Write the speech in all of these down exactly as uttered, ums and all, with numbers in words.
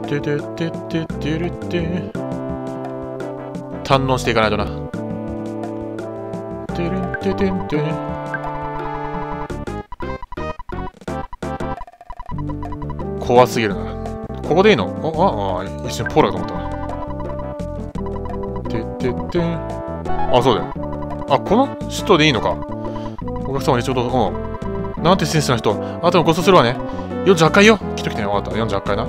てててててれて。堪能していかないとな。てれんててんてん。怖すぎるな。ここでいいの？あ、あ、あ、一瞬ポーラかと思った。てててん。あ、そうだよ。あ、この人でいいのか。お客様にちょうど、うん。なんて親切な人。あともごちそうするわね。よんじゅうはちかいよ。来て来てね。わかった。よんじゅうはちかいな。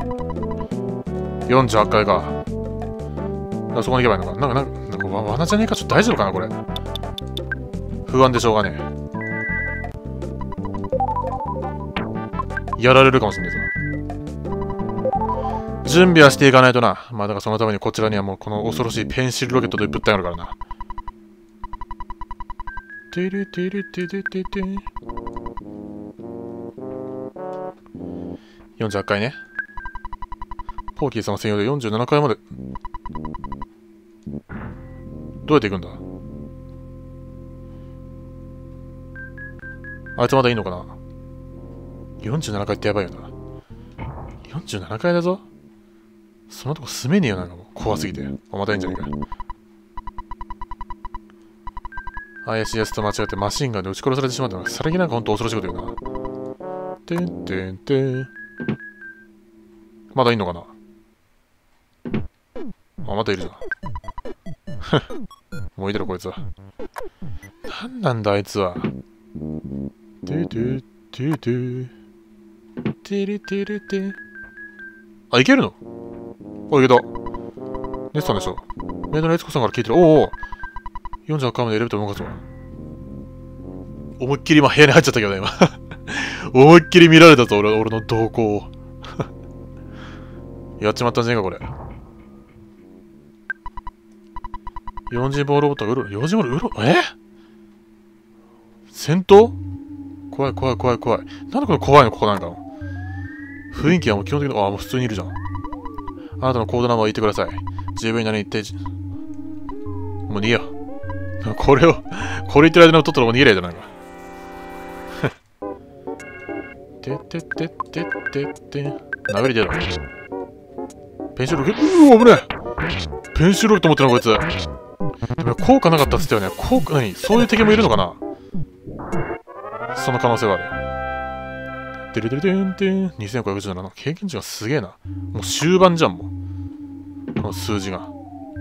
よんじゅうはちかいか。あ、そこに行けばいいのか。なんか、なんか、なんかわ、罠じゃねえか。ちょっと大丈夫かな、これ。不安でしょうがねえ。やられるかもしんないぞ。準備はしていかないとな。まあ、だからそのためにこちらにはもうこの恐ろしいペンシルロケットという物体があるからな。てれてれてれてて。よんじゅうはちかいね。ポーキーさん専用でよんじゅうななかいまで。どうやって行くんだ？あいつまだいいのかな？ よんじゅうなな 階ってやばいよな。よんじゅうななかいだぞ。そのとこ住めねえよ、なんかもう怖すぎて。あ、またいいんじゃねえか。怪しいやつと間違ってマシンガンで撃ち殺されてしまったのが、さりげなんかほんと恐ろしいこと言うな。てんてんてん。まだいんのかな？あ、またいるじゃん。もういいだろ、こいつは。なんなんだ、あいつは。てててて。てれてれて。あ、いけるの？あ、いけた。寝てたんでしょ。メイドの悦子さんから聞いてる。おうおう。よんじゅうはちかいまでエレベーター動かすわ。思いっきり今部屋に入っちゃったけどね、今。思いっきり見られたぞ、俺、俺の動向を。やっちまったんじゃねえか、これ。よんじぼうロボットがうろ、よんじぼううろ、え？戦闘？怖い怖い怖い怖い。なんでこれ怖いのここなんかの。雰囲気はもう基本的に、ああ、もう普通にいるじゃん。あなたのコードナンバーを言ってください。自分に何言って、もう逃げよう。これを、これ言ってる間のとったらもう逃げれじゃないか。てってってってってって、殴り出ろ。ペンシルロケット、うわ、危ねえ。ペンシルロケット持ってるのこいつ。でも効果なかったっつったよね。効果、何？そういう敵もいるのかな？その可能性はある。てれてれてんてん。にせんごひゃくじゅうなな。経験値がすげえな。もう終盤じゃん、もう。この数字が。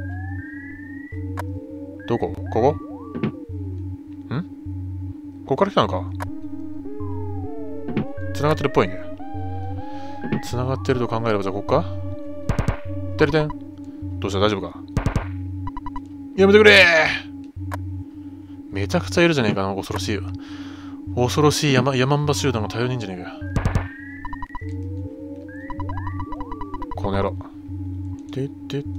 どこ？ここ？ん？ここから来たのか？繋がってるっぽいね。繋がってると考えれば、じゃあここか？てれてん。どうした？大丈夫か？やめてくれー！めちゃくちゃいるじゃねえかな、恐ろしいよ。恐ろしい山、山んば集団が大量にいんじゃねえかよ。この野郎。てってって。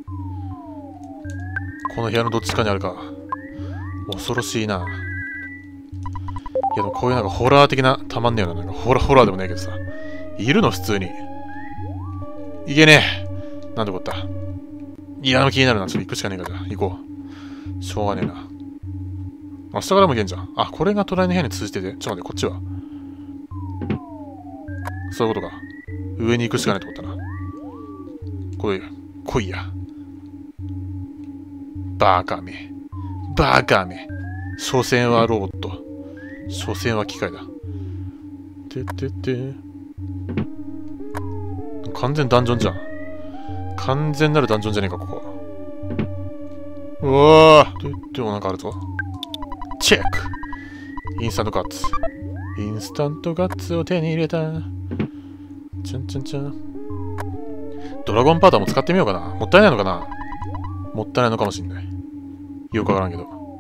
この部屋のどっちかにあるか。恐ろしいな。いやでもこういうなんかホラー的な、たまんねえよな。なんかホラー、ホラーでもねえけどさ。いるの普通に。いけねえ。なんでこった。いや、でも気になるな。ちょっと行くしかねえかじゃあ。行こう。しょうがねえな。あ、下からも行けんじゃん。あ、これが隣の部屋に通じてて。ちょっと待って、こっちは。そういうことか。上に行くしかないってことだな。これ、来いや。バカめ。バカめ。所詮はロボット。所詮は機械だ。てってって。完全ダンジョンじゃん。完全なるダンジョンじゃねえか、ここ。うわぁ。てってもなんかあるぞ。チェック。インスタントガッツ。インスタントガッツを手に入れた。ちゃんちゃんちゃん。ドラゴンパウダーも使ってみようかな。もったいないのかな？もったいないのかもしんない。よくわからんけど。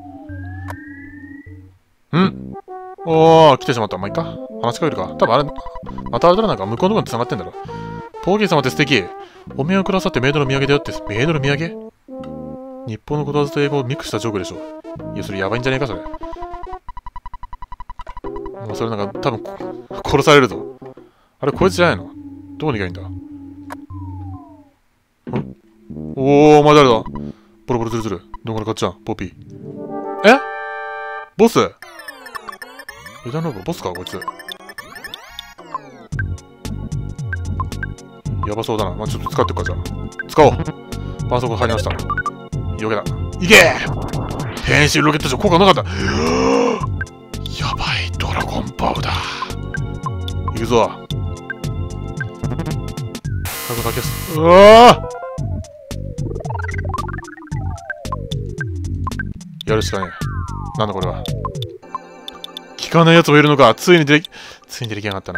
ん？おー、来てしまった。まあ、いいか。話しかけるか。多分あれ、またあれだろ、なんか向こうのとこに繋がってんだろ。ポーキー様って素敵。お土産くださってメイドの土産だよって。メイドの土産？日本のことわざと英語をミックスしたジョークでしょ。いや、それやばいんじゃねえか、それ。もうそれなんか、多分、殺されるぞ。あれ、こいつじゃないの？どこに行けばいいんだ？ん？おー、お前誰だ？ボロボロズルズル。どんから買っちゃん、ポッピー。え？ボス？エダンローブ、ボスか、こいつ。 やばそうだな。まあ、ちょっと使っていくか、じゃあ。使おう。パソコン入りました。よけだ。いけー変身ロケットじゃ効果なかった。やばい、ドラゴンパウダー。いくぞ。早くかけす。うわーやるしかねえ。なんだこれは。効かないやつもいるのか。ついに出てき、ついに出てきやがったな。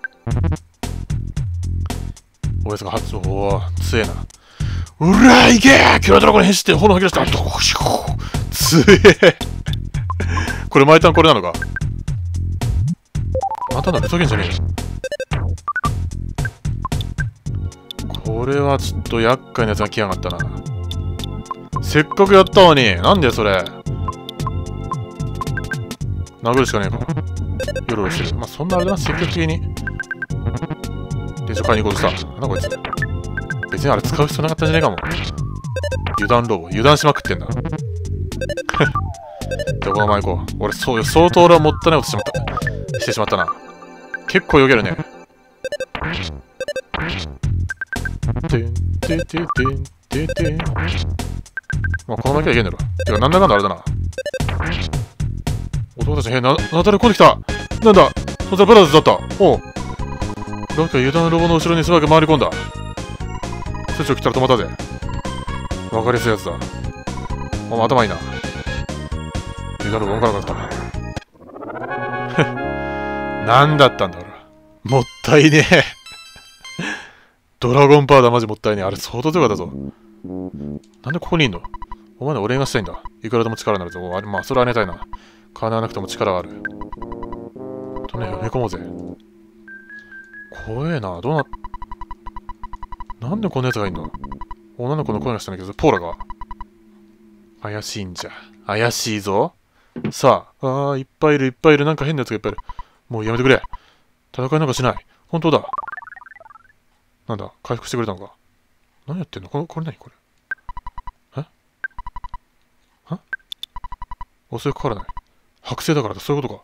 おやつが発動。おお、強えな。うらーいけーキラードラゴンに変身して炎吐き出した。どこしょ強えこれ毎ターンこれなのか。またのふざけんじゃねえ。これはちょっと厄介なやつが来やがったな。せっかくやったのに、なんでそれ。殴るしかねえか。よろよろしてる。まあ、そんなあれだな、積極的に。で、ちょ、買いに行こうとした。なんだこいつ。別にあれ使う必要なかったんじゃねえかも。油断ロボ。油断しまくってんだ。じゃあ、このまま行こう。俺、そうよ、相当俺はもったいないことしまった。してしまったな。結構よけるね。てんてんてんてんてんてん。まあ、このままいけばいけんだろ。てか、なんだかんだあれだな。男たちの部屋な、なだれ込んできた。なんだそいつはブラザーズだった。おう。なんか油断ロボの後ろに素早く回り込んだ。スイッチを切ったら止まったぜ。わかりやすいやつだ。お前頭いいな。油断ロボ動かなかった。なんだったんだ俺。もったいねえ。ドラゴンパウダーマジもったいねえ。あれ相当強かったぞ。なんでここにいんの？お前のお礼がしたいんだ。いくらでも力になるぞ。あれ、まあ、それはありがたいな。金はなくても力がある。とね、埋め込もうぜ。怖えな。どうな、なんでこんな奴がいんの？女の子の声がしたんだけど、ポーラが。怪しいんじゃ。怪しいぞ。さあ、あー、いっぱいいる、いっぱいいる。なんか変な奴がいっぱいいる。もうやめてくれ。戦いなんかしない。本当だ。なんだ、回復してくれたのか。何やってんの？これ、これ何これ。え？は？襲いかからない。剥製だからだ、そういうことか。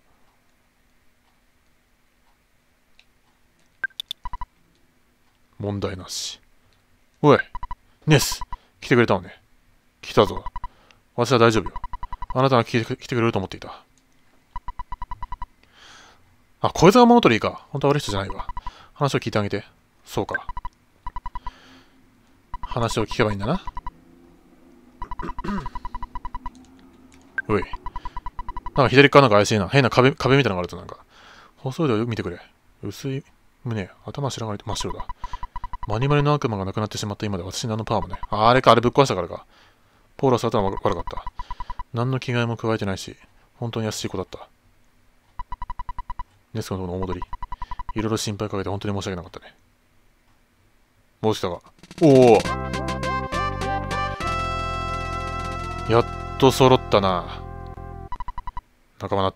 問題なし。おい、ネス、来てくれたのね。来たぞ。私は大丈夫よ。あなたが来て、来てくれると思っていた。あ、こいつが物取りか。本当は悪い人じゃないわ。話を聞いてあげて。そうか。話を聞けばいいんだな。おい。なんか左側なんか怪しいな。変な壁、壁みたいなのがあるとなんか。細いでよく見てくれ。薄い胸、頭白がり真っ白だ。マニマルの悪魔が亡くなってしまった今で私に何のパワーもね。あ、あれか、あれぶっ壊したからか。ポーラス頭悪かった。何の着替えも加えてないし、本当に優しい子だった。ネスコのところのお戻り。いろいろ心配かけて本当に申し訳なかったね。戻したか。おおやっと揃ったな。仲間になった。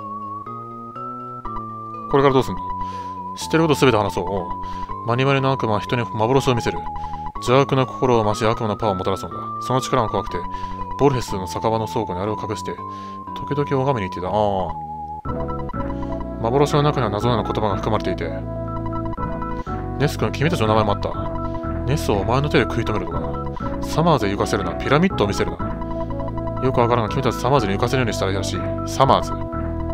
これからどうすんの？知ってることすべて話そう。おうマニマルの悪魔は人に幻を見せる。邪悪な心を増し悪魔のパワーをもたらすのだ。その力が怖くて、ボルヘスの酒場の倉庫にあれを隠して、時々拝みに行っていた。ああ。幻の中には謎のような言葉が含まれていて。ネス君、君たちの名前もあった。ネスをお前の手で食い止めるのかな。サマーズへ行かせるな。ピラミッドを見せるな。よくわからんが君たちサマーズに行かせるようにしたらいいらしい。サマーズ。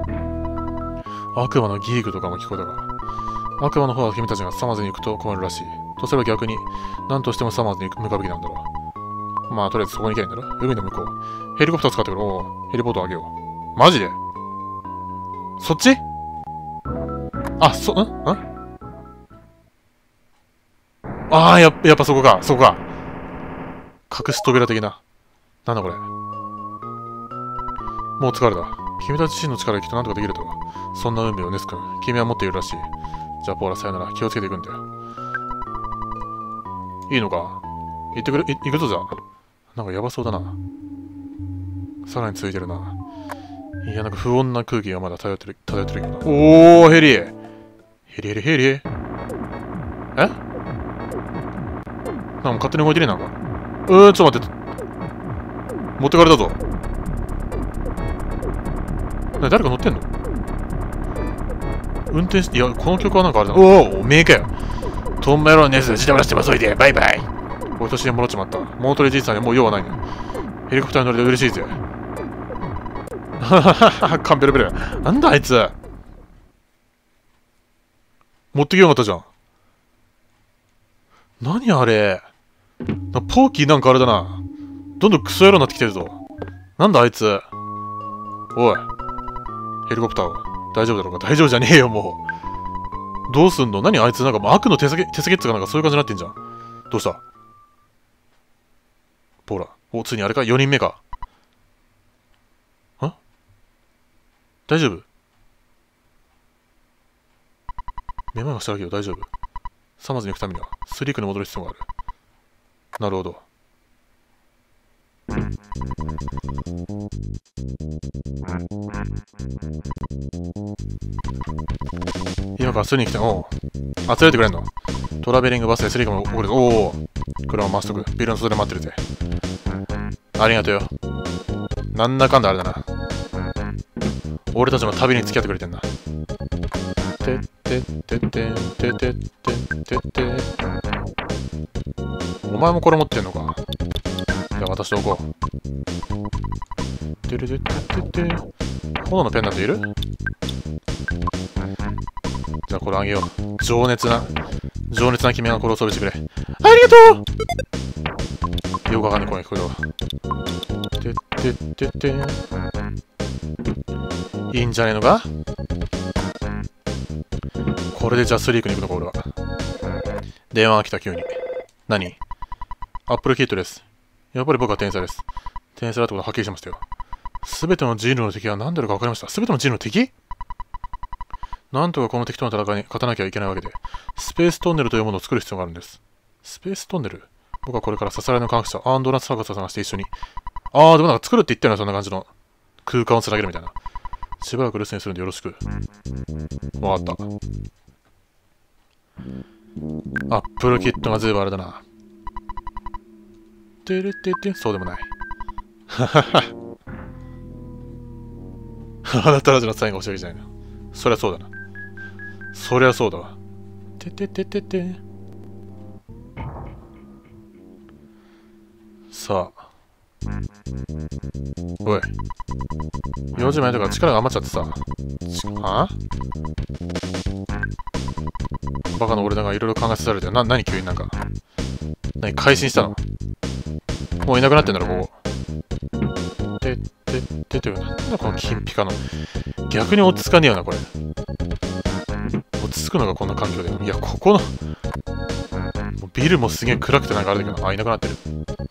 悪魔のギーグとかも聞こえたが。悪魔の方は君たちがサマーズに行くと困るらしい。とすれば逆に、何としてもサマーズに向かうべきなんだろう。まあ、とりあえずそこに行けばいいんだろ。海の向こう。ヘリコプター使ってくる。おうヘリポートあげよう。マジでそっちあ、そ、んんああ、や、やっぱそこか、そこか。隠し扉的な。なんだこれ。もう疲れた。君たち自身の力できっとなんとかできるとは。そんな運命をネス君、君は持っているらしい。じゃあポーラさよなら、気をつけていくんだよ。いいのか行ってくれ、い行くぞじゃあ。なんかやばそうだな。さらに続いてるな。いや、なんか不穏な空気がまだ漂ってる、漂ってるけどな。おー、ヘリヘリヘリヘリえなんか勝手に動いてねえなんか。うーん、ちょっと待って。持ってかれたぞ。な、誰か乗ってんの運転し、いや、この曲はなんかあれだ。おお、おめえかよ。突トンメロンネス、自動出してますおいで、バイバイ。俺として戻っちまった。モートレじいさんにはもう用はないね。ヘリコプターに乗れて嬉しいぜ。はははは、カンペルベル。なんだあいつ。持ってきよかったじゃん。何あれ。なポーキーなんかあれだな。どんどんクソ野郎になってきてるぞ。なんだあいつ。おい。ヘリコプターは大丈夫だろうか。大丈夫じゃねえよ、もう。どうすんの？何あいつなんかもう悪の手先、手先っつうかなんかそういう感じになってんじゃん。どうした？ほら。お、ついにあれか？ よ 人目か。ん？大丈夫？めまいがしただけど大丈夫。サマーズに行くためにはスリークに戻る必要がある。なるほど。今からスリーに来て、おう。あ、連れてくれんの？トラベリングバスでスリークも送る。おお。車回しとく。ビルの外で待ってるぜ。ありがとうよ。なんだかんだあれだな。俺たちの旅に付き合ってくれてんな。てってってってってってってってって。お前もこれ持ってんのか。じゃあ渡しておこう。てるてってってって。炎のペンダントいる？じゃあこれあげよう。情熱な、情熱な君がこれを装備してくれ。ありがとう！よくわかんない声が聞こえるわ。てってってって。いいんじゃねえのか？これでジャスリークに行くのか俺は。電話が来た急に。何？アップルキットです。やっぱり僕は天才です。天才だってことははっきりしましたよ。すべての人類の敵は何であるか分かりました。すべての人類の敵？なんとかこの敵との戦いに勝たなきゃいけないわけで、スペーストンネルというものを作る必要があるんです。スペーストンネル？僕はこれからささらいの科学者、アンドラス・サーカスを探して一緒に。あー、でもなんか作るって言ったよね、そんな感じの。空間をつなげるみたいな。しばらく留守にするんでよろしく。わかった。アップルキットがずいぶんあれだな。てるてて、そうでもない。ははは。あなたたちのサインが欲しいわけじゃないな。そりゃそうだな。そりゃそうだわ。ててててて。さあ。おい。よじまえとか力が余っちゃってさ。はぁ？バカの俺だがいろいろ考えさせられて、な、何急になんか。何改心したの？もういなくなってんだろ、ここ。てってってて、なんだこの金ピカの。逆に落ち着かねえよな、これ。落ち着くのがこんな環境で。いや、ここの。もうビルもすげえ暗くてなんかあれだけど、あ、いなくなってる。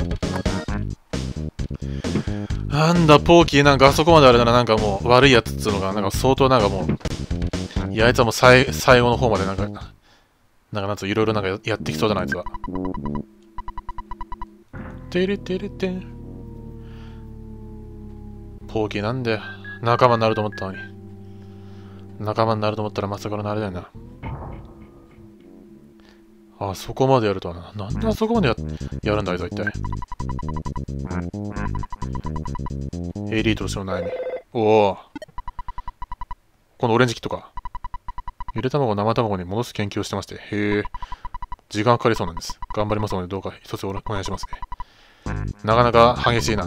なんだ、ポーキーなんかあそこまであれだな、なんかもう悪いやつっつうのが、なんか相当なんかもう、いや、あいつはもう最最後の方までなんか、なんかなんつういろいろなんかやってきそうだな、あいつは。てれてれて。ポーキーなんで仲間になると思ったのに。仲間になると思ったらまさかのあれだよな。あ、そこまでやるとはな。なんであそこまで や, やるんだ、あいつは一体。エリートとしての悩み。おお。このオレンジキットか。ゆで卵を生卵に戻す研究をしてまして。へえ。時間かかりそうなんです。頑張りますのでどうか一つお願いしますね。なかなか激しいな。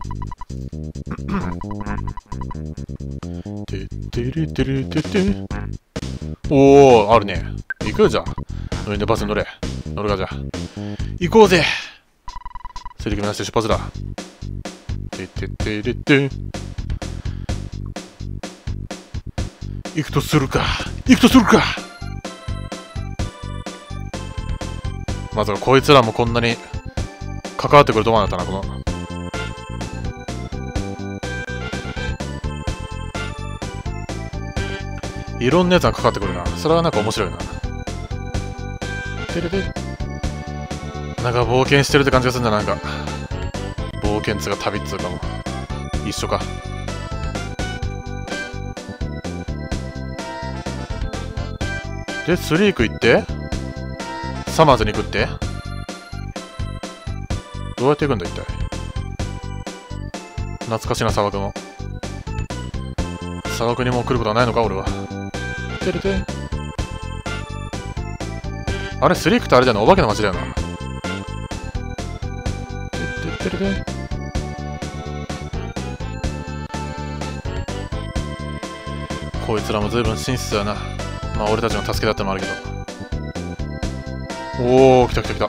てってれてれてて。おお、あるね。行くよ、じゃあ。乗りでバスに乗れ。乗るか、じゃあ。行こうぜ。セリフなしで出発だ。てててれて。行くとするか。行くとするか。まさかこいつらもこんなに関わってくると思わなかったな、この。いろんなやつがかかってくるな。それはなんか面白いな。てれて。なんか冒険してるって感じがするんだ、なんか。冒険っつうか旅っつうかも。一緒か。で、スリーク行ってサマーズに行くってどうやって行くんだ、一体。懐かしな砂漠の。砂漠にもう来ることはないのか、俺は。てれて。 あれ、スリークってあれじゃな、お化けの街だよな。てってれれ。こいつらも随分親切だな。まあ俺たちの助けだってのもあるけど。おー、来た来た来た。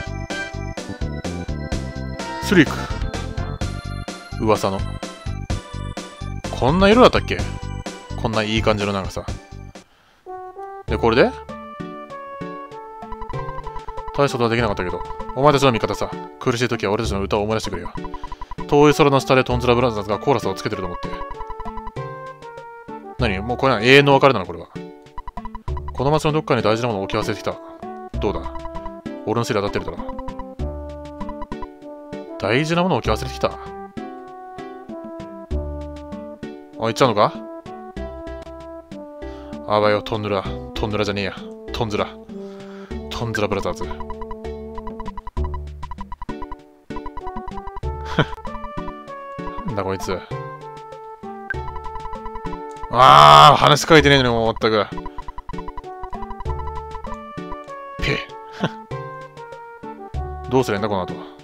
スリーク。噂の。こんな色だったっけ？こんないい感じのなんかさ。で、これで大したことはできなかったけど、お前たちの味方さ、苦しい時は俺たちの歌を思い出してくれよ。遠い空の下でトンズラブラザーズがコーラスをつけてると思って。何？もうこれは永遠の別れなのこれは。この街のどっかに大事なものを置き忘れてきた。どうだ？俺のせいで当たってるだろ。大事なものを置き忘れてきた。あ、行っちゃうのか？あばよ、トンヌラ。トンヌラじゃねえや。トンズラ。トンズラブラザーズ。なんだこいつ。ああ、話しかけてねえのにもう全く。ペッ。どうすりゃいいんだこの後は。